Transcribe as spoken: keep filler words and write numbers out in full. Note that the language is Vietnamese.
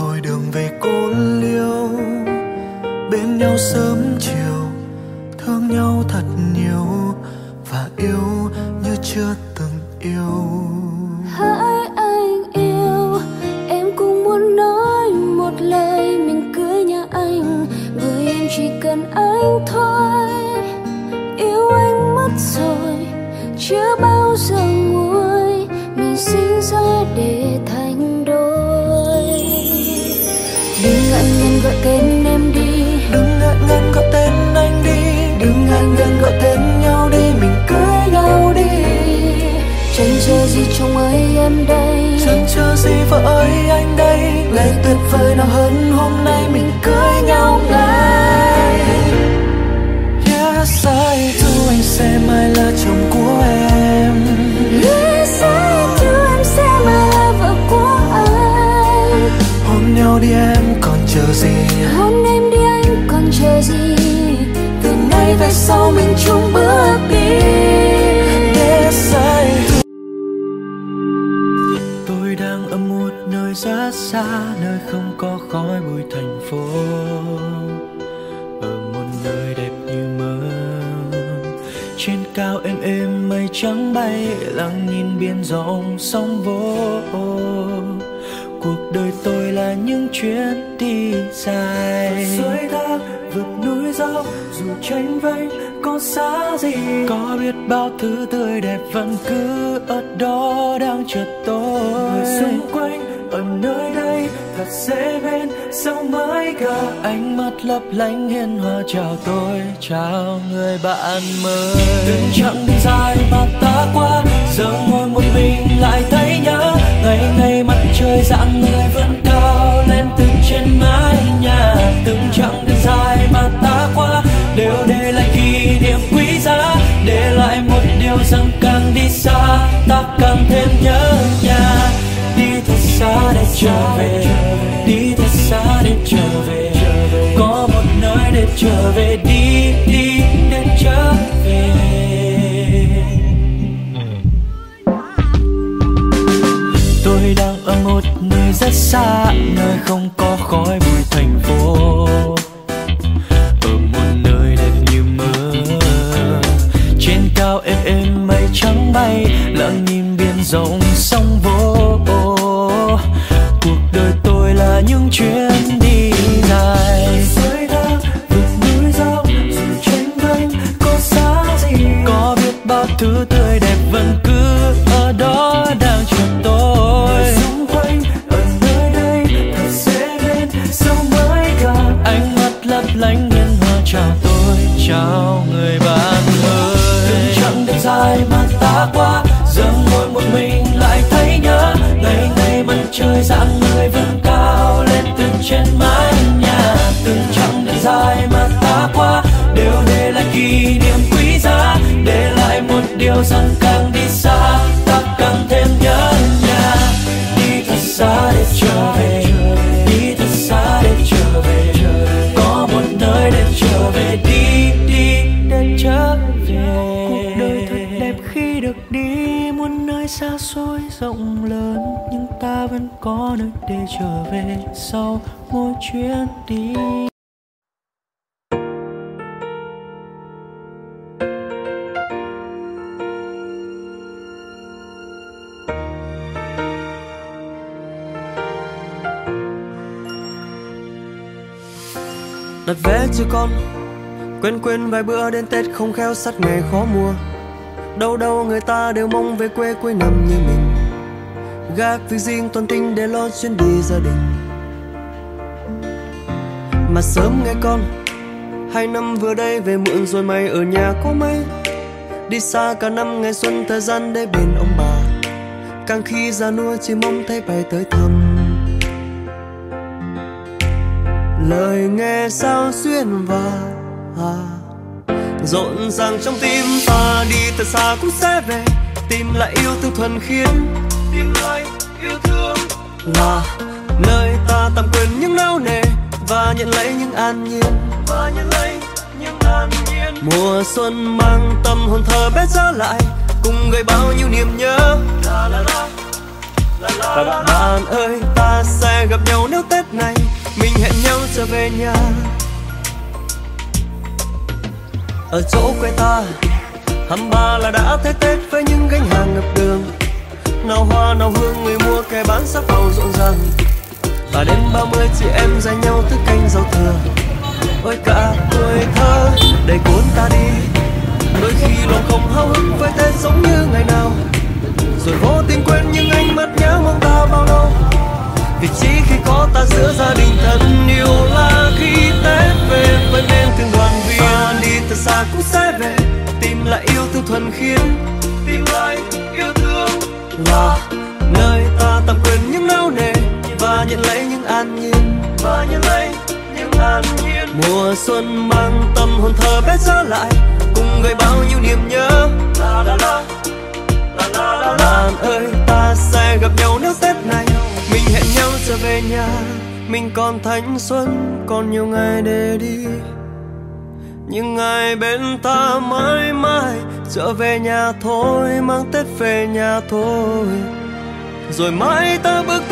thôi đường về cô liêu. Bên nhau sớm chiều, thương nhau thật nhiều, và yêu như chưa từng yêu. Hỡi anh yêu, em cũng muốn nói một lời mình cưới nhà anh, bởi em chỉ cần anh thôi. Yêu anh mất rồi, chưa bao giờ nguôi, mình sinh ra để thành đôi. Đừng ngại ngần gọi tên em đi, đừng ngại ngần gọi tên anh đi, đừng ngại ngần gọi tên nhau đi, mình cưới nhau đi. Chẳng chờ gì chồng ơi em đây, chẳng chờ gì vợ ơi anh đây. Ngày tuyệt vời nào hơn hôm nay mình cưới nhau ngay. Yes, I do, anh sẽ mãi là chồng của em. Yes, I do, em sẽ mãi là vợ của anh. Hôn nhau đi em còn chờ gì, hôn em đi anh còn chờ gì. Từ nay về sau mình chung bước đi. Yes, I do. Tôi đang ở một nơi rất xa, nơi không có khói bụi thành phố, ở một nơi đẹp như mơ. Trên cao êm êm mây trắng bay, lặng nhìn biển rộng sóng vỗ. Cuộc đời tôi là những chuyến đi dài, suối thác vượt núi dốc, dù tranh vênh có xa gì, có biết bao thứ tươi đẹp vẫn cứ ở đó đang chờ tôi. Người xung quanh ở nơi đây thật dễ bên, sao mới gặp ánh mắt lấp lánh hiền hòa chào tôi, chào người bạn mới. Từng chặng đường dài mà ta qua, giờ ngồi một mình lại thấy nhớ. Ngày ngày mặt trời dạng người vẫn cao lên từ trên mái nhà. Từng chặng đường dài mà ta qua đều để lại kỷ niệm quý giá, để lại một điều rằng càng đi xa ta càng thêm nhớ nhà. Đi thật xa để trở về, đi thật xa để trở về, có một nơi để trở về. Đi đi để trở về. Tôi đang ở một nơi rất xa, nơi không có khói bụi thành phố, ở một nơi đẹp như mơ. Trên cao êm êm mây trắng bay, lặng nhìn biển rộng sóng vỗ. Cuộc đời tôi là những chuyến đi dài, suối thác vượt núi dốc, dù tranh vênh có xa gì, có biết bao thứ tươi đẹp vẫn cứ ở đó đang chờ tôi. Người xung quanh ở nơi đây thật dễ bên, sao mới gặp ánh mắt lấp lánh hiền hòa chào tôi, chào người bạn ơi. Từng chặng đường dài mà ta qua, giờ ngồi một mình lại thấy nhớ. Ngày ngày mặt trời dạng người vẫn cao lên từ trên mái nhà. Từng chặng đường dài mà ta qua đều để lại kỷ niệm quý giá, để lại một điều rằng càng đi xa ta càng thêm nhớ nhà. Đi thật xa để trở về, đi thật xa để trở về, có một nơi để trở về. Đi đi để trở về. Cuộc đời thật đẹp khi được đi muôn nơi xa xôi rộng lớn, nhưng ta vẫn có nơi để trở về sau mỗi chuyến đi. Đặt vé chưa con, quên quên vài bữa đến Tết không khéo sát ngày khó mua. Đâu đâu người ta đều mong về quê cuối năm như mình, gác việc riêng toàn tinh để lo chuyến đi gia đình. Mà sớm nghe con, hai năm vừa đây về muộn rồi mày ở nhà có mấy. Đi xa cả năm ngày xuân thời gian để bên ông bà, càng khi già nua chỉ mong thấy bay tới thăm. Lời nghe sao xuyên và à, rộn ràng trong tim ta. Đi thật xa cũng sẽ về, tìm lại yêu thương thuần khiết, tìm lại yêu thương là nơi ta tạm quên những nao nề và nhận lấy những an nhiên, và nhận lấy những an nhiên. Mùa xuân mang tâm hồn thơ bé trở lại, cùng gợi bao nhiêu niềm nhớ. La la la, Bạn ơi ta sẽ gặp nhau nếu Tết này mình hẹn nhau trở về nhà. Ở chỗ quê ta hăm ba là đã thấy Tết với những gánh hàng ngập đường, nào hoa nào hương người mua kẻ bán sắc màu rộn ràng. Và đêm ba mươi chị em dành nhau thức canh rau thừa. Ôi cả tuổi thơ đầy cuốn ta đi, đôi khi lòng không háo hức với Tết giống như ngày nào, rồi vô tình quên những ánh mắt nhớ mong ta bao lâu. Vì chỉ khi có ta giữa gia đình thân yêu là khi Tết về với bên từng đoàn viên. Ta đi thật xa cũng sẽ về, tìm lại yêu thương thuần khiết, tìm lại yêu thương là nơi ta tạm quên những nao nề và nhận lấy những an nhiên, và nhận lấy những an nhiên. Mùa xuân mang tâm hồn thơ bé trở lại, cùng gợi bao nhiêu niềm nhớ. La la la, la la la. Bạn ơi ta sẽ gặp nhau nếu Tết này mình hẹn nhau trở về nhà. Mình còn thanh xuân, còn nhiều ngày để đi, nhưng ngày bên ta mãi mãi trở về nhà thôi, mang Tết về nhà thôi. Rồi mãi ta bước